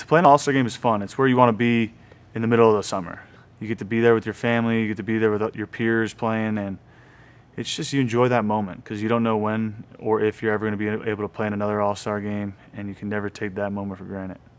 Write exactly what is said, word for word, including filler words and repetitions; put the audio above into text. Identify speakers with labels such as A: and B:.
A: to play an All-Star Game is fun. It's where you want to be in the middle of the summer. You get to be there with your family, you get to be there with your peers playing, and it's just you enjoy that moment because you don't know when or if you're ever going to be able to play in another All-Star Game, and you can never take that moment for granted.